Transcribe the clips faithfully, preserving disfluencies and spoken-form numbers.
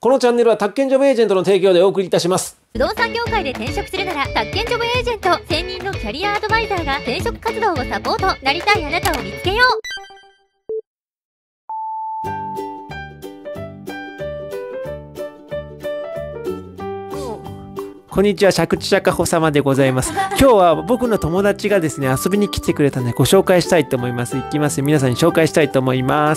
このチャンネルは宅建ジョブエージェントの提供でお送りいたします。 不動産業界で転職するなら宅建ジョブエージェント専任のキャリアアドバイザーが転職活動をサポート。なりたいあなたを見つけよう。 こんにちは、借地釈迦穂様でございます。今日は僕の友達がですね、遊びに来てくれたのでご紹介したいと思います。いきます。皆さんに紹介したいと思います。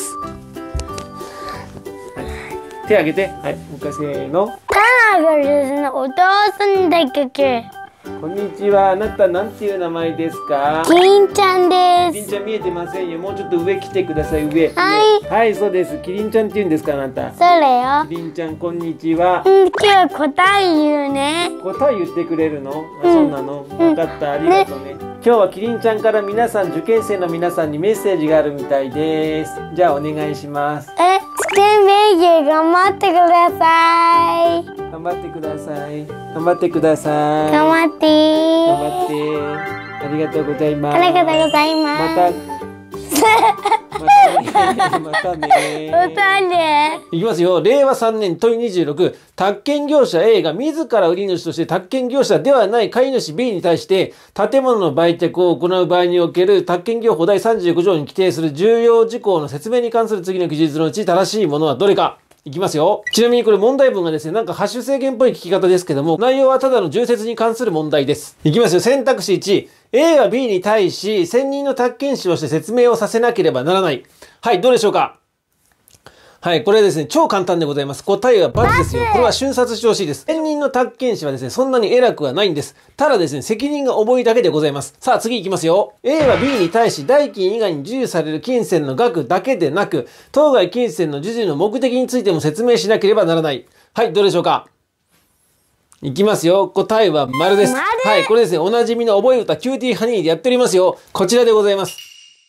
手挙げて。はい、もう一回せーの。 タナがですね、お父さんだけけ。 こんにちは。あなたなんていう名前ですか？ キリンちゃんです。 キリンちゃん見えてませんよ。もうちょっと上来てください。上。 はい上はい、そうです。キリンちゃんって言うんですか、あなた。 それよ。 キリンちゃん、こんにちは。 うん、今日答え言うね。 答え言ってくれるの？あ、 うんそうなの。分かった。ありがとうね。今日はキリンちゃんから皆さん、受験生の皆さんにメッセージがあるみたいです。じゃあお願いします。 え、試験勉強頑張ってください。 頑張ってください。頑張ってください。 頑張ってー。 頑張って。ありがとうございます。 ありがとうございます。 また。またね。またね。 またね。 いきますよ。れいわさんねん問いにじゅうろく。宅建業者 A が自ら売り主として宅建業者ではない買い主 B に対して建物の売却を行う場合における宅建業法だいさんじゅうご条に規定する重要事項の説明に関する次の記述のうち正しいものはどれか。いきますよ。ちなみにこれ問題文がですね、なんかハッシュ制限っぽい聞き方ですけども、内容はただの重説に関する問題です。いきますよ。選択肢いち。A は B に対し、専任の宅建士をして説明をさせなければならない。はい、どうでしょうか？はい、これですね、超簡単でございます。答えは×ですよ。これは瞬殺してほしいです。専任の宅建士はですね、そんなに偉くはないんです。ただですね、責任が重いだけでございます。さあ、次行きますよ。A は B に対し、代金以外に授与される金銭の額だけでなく、当該金銭の授受の目的についても説明しなければならない。はい、どうでしょうか？いきますよ。答えは丸です。 丸。 はい、これですね、おなじみの覚え歌キューティーハニーでやっておりますよ。こちらでございます。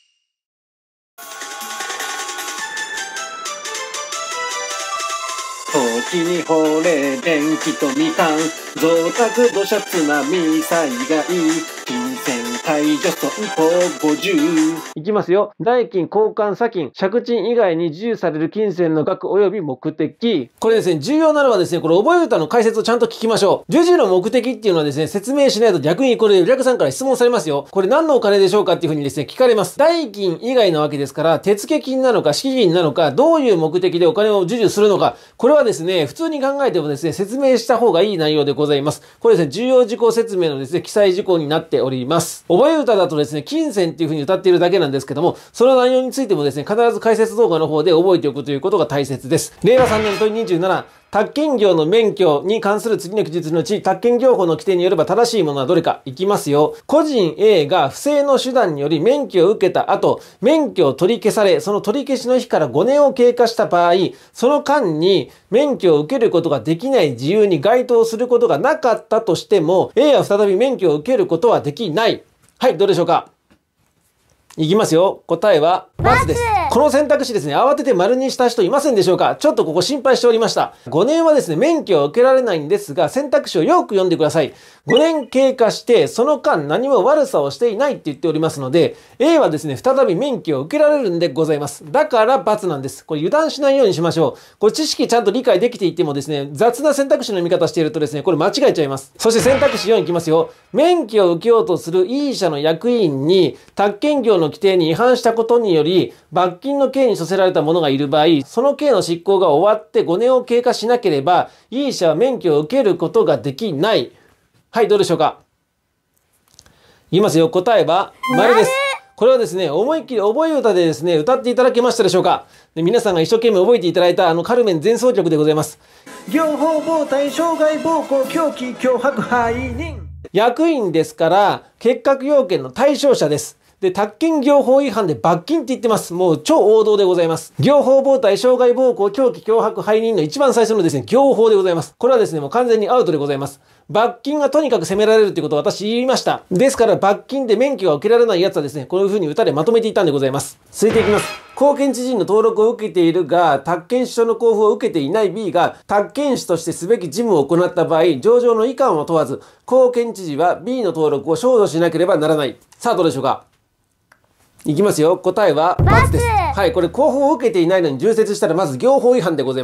時に惚れ電気とみかん増宅土砂津波災害金銭解除損保ごじゅう。いきますよ。代金、交換、差金、借金以外に授与される金銭の額及び目的。これですね、重要なのはですね、これ覚え歌の解説をちゃんと聞きましょう。授受の目的っていうのはですね、説明しないと逆にこれ、お客さんから質問されますよ。これ何のお金でしょうかっていうふうにですね、聞かれます。代金以外なわけですから、手付金なのか、敷金なのか、どういう目的でお金を授受するのか、これはですね、普通に考えてもですね、説明した方がいい内容でございます。これですね、重要事項説明のですね、記載事項になっております。覚え歌だとですね、金銭っていう風に歌っているだけなんですけども、その内容についてもですね、必ず解説動画の方で覚えておくということが大切です。れいわさんねん問いにじゅうなな。宅建業の免許に関する次の記述のうち、宅建業法の規定によれば正しいものはどれか。いきますよ。個人 A が不正の手段により免許を受けた後、免許を取り消され、その取り消しの日からごねんを経過した場合、その間に免許を受けることができない自由に該当することがなかったとしても、A は再び免許を受けることはできない。はい、どうでしょうか？いきますよ。答えは×です。この選択肢ですね、慌てて丸にした人いませんでしょうか？ちょっとここ心配しておりました。ごねんはですね、免許を受けられないんですが、選択肢をよく読んでください。ごねん経過して、その間何も悪さをしていないって言っておりますので、A はですね、再び免許を受けられるんでございます。だから×なんです。これ油断しないようにしましょう。これ知識ちゃんと理解できていてもですね、雑な選択肢の見方しているとですね、これ間違えちゃいます。そして選択肢よんいきますよ。免許を受けようとする E 社の役員に、宅建業の規定に違反したことにより、罰金の刑に処せられた者がいる場合、その刑の執行が終わってごねんを経過しなければ、E 社は免許を受けることができない。はい、どうでしょうか？言いますよ。答えは丸です。これはですね、思いっきり覚え歌でですね、歌っていただけましたでしょうか？で、皆さんが一生懸命覚えていただいたあのカルメン前奏曲でございます。業法妨害、傷害、暴行、狂気、脅迫、背任。役員ですから、結核要件の対象者です。で、宅建業法違反で罰金って言ってます。もう超王道でございます。業法妨害、傷害、暴行、狂気、脅迫、背任の一番最初のですね、業法でございます。これはですね、もう完全にアウトでございます。罰金がとにかく責められるってことを私言いました。ですから罰金で免許が受けられないやつはですね、こういう風に歌でまとめていたんでございます。続いていきます。公検知事の登録を受けているが、宅建士書の交付を受けていない B が、宅建士としてすべき事務を行った場合、上場の遺憾を問わず、公検知事は B の登録を少女しなければならない。さあ、どうでしょうか？いきますよ。答えは×です。はい。これ、交付を受けていないのに重説したら、まず業法違反でございます。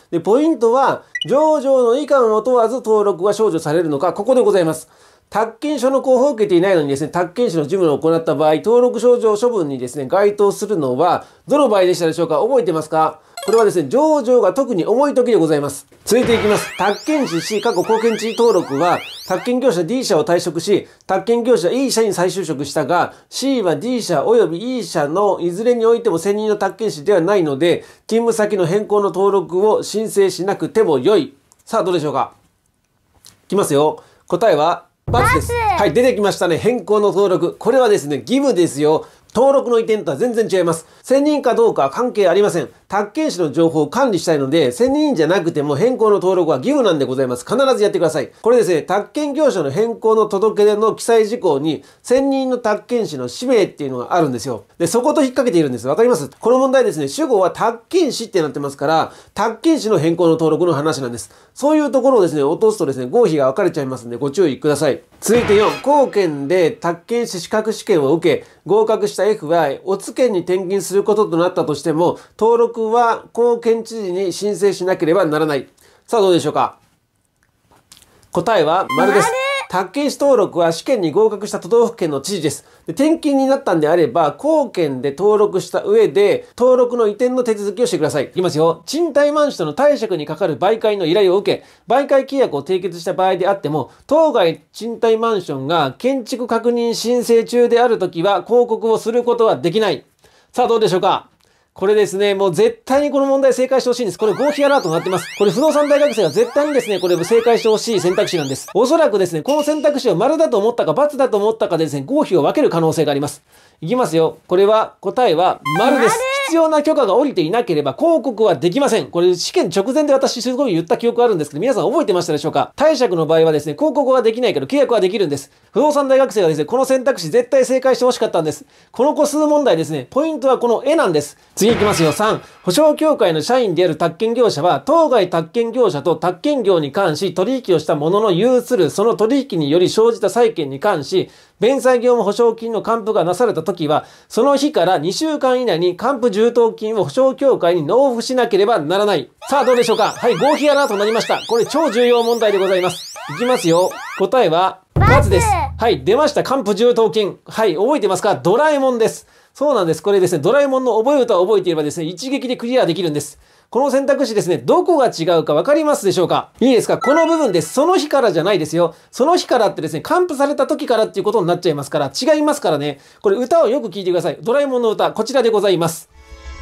で、ポイントは、上場の以下を問わず登録が少女されるのか、ここでございます。宅建書の交付を受けていないのにですね、宅建士の事務を行った場合、登録少女処分にですね、該当するのは、どの場合でしたでしょうか？覚えてますか？これはですね、上場が特に重い時でございます。続いていきます。宅建士 C、過去貢献地登録は、宅建業者 D 社を退職し、宅建業者 E 社に再就職したが、C は D 社及び E 社のいずれにおいても専任の宅建士ではないので、勤務先の変更の登録を申請しなくてもよい。さあ、どうでしょうか？いきますよ。答えは、×です。はい、出てきましたね。変更の登録。これはですね、義務ですよ。登録の移転とは全然違います。専任かどうかは関係ありません。宅建士の情報を管理したいので、専任じゃなくても変更の登録は義務なんでございます。必ずやってください。これですね、宅建業者の変更の届け出の記載事項に、専任の宅建士の氏名っていうのがあるんですよ。で、そこと引っ掛けているんです。わかります？この問題ですね、主語は宅建士ってなってますから、宅建士の変更の登録の話なんです。そういうところをですね、落とすとですね、合否が分かれちゃいますんで、ご注意ください。続いてよん、公検で宅建士資格試験を受け、合格した F は、おつけんに転勤することとなったとしても、登録は公検知事に申請しなければならない。さあ、どうでしょうか？答えは丸です。宅建士登録は試験に合格した都道府県の知事です。で、転勤になったんであれば、公検で登録した上で、登録の移転の手続きをしてください。いきますよ。賃貸マンションとの貸借にかかる媒介の依頼を受け、媒介契約を締結した場合であっても、当該賃貸マンションが建築確認申請中であるときは、広告をすることはできない。さあ、どうでしょうか？これですね、もう絶対にこの問題正解してほしいんです。これ合否アラートになってます。これ不動産大学生が絶対にですね、これ正解してほしい選択肢なんです。おそらくですね、この選択肢を丸だと思ったか×だと思ったかでですね、合否を分ける可能性があります。いきますよ。これは、答えは丸です。必要な許可が下りていなければ広告はできません。これ試験直前で私すごい言った記憶あるんですけど、皆さん覚えてましたでしょうか？貸借の場合はですね、広告はできないけど契約はできるんです。不動産大学生がですね、この選択肢絶対正解してほしかったんです。この個数問題ですね、ポイントはこの絵なんです。次いきますよ。さん、保証協会の社員である宅建業者は、当該宅建業者と宅建業に関し取引をしたものの有するその取引により生じた債権に関し、弁済業務保証金の還付がなされたときは、その日からにしゅうかん以内に還付充当金を保証協会に納付しなければならない。さあ、どうでしょうか？はい、合否アラートになりました。これ超重要問題でございます。いきますよ。答えは、×です。はい、出ました。還付充当金。はい、覚えてますか？ドラえもんです。そうなんです。これですね、ドラえもんの覚え歌を覚えていればですね、一撃でクリアできるんです。この選択肢ですね、どこが違うか分かりますでしょうか？いいですか？この部分です。その日からじゃないですよ。その日からってですね、還付された時からっていうことになっちゃいますから、違いますからね。これ歌をよく聞いてください。ドラえもんの歌、こちらでございます。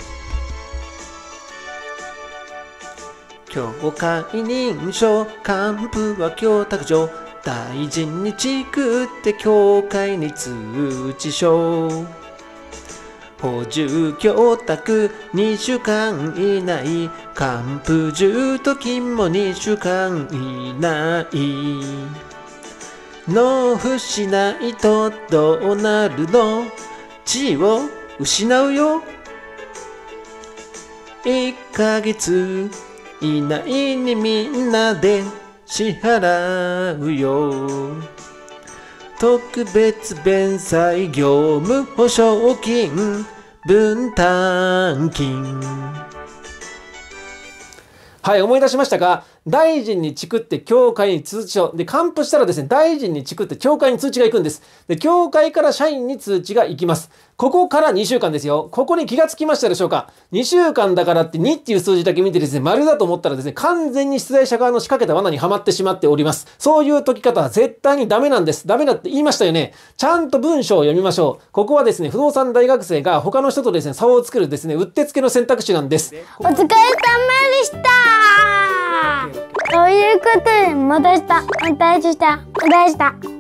協会認証、還付は供託上、大臣にチクって協会に通知書。補充供託にしゅうかん以内、還付充当金もにしゅうかん以内。納付しないとどうなるの？地位を失うよ。いっかげつ以内にみんなで支払うよ。特別弁済業務保証金分担金。はい、思い出しましたか？大臣にチクって協会に通知書。で、還付したらですね、大臣にチクって協会に通知が行くんです。で、協会から社員に通知が行きます。ここからにしゅうかんですよ。ここに気がつきましたでしょうか？にしゅうかんだからってにっていう数字だけ見てですね、丸だと思ったらですね、完全に出題者側の仕掛けた罠にはまってしまっております。そういう解き方は絶対にダメなんです。ダメだって言いましたよね。ちゃんと文章を読みましょう。ここはですね、不動産大学生が他の人とですね、差を作るですね、うってつけの選択肢なんです。 お疲れ様でした。ということで、また明日、また明日、また明日。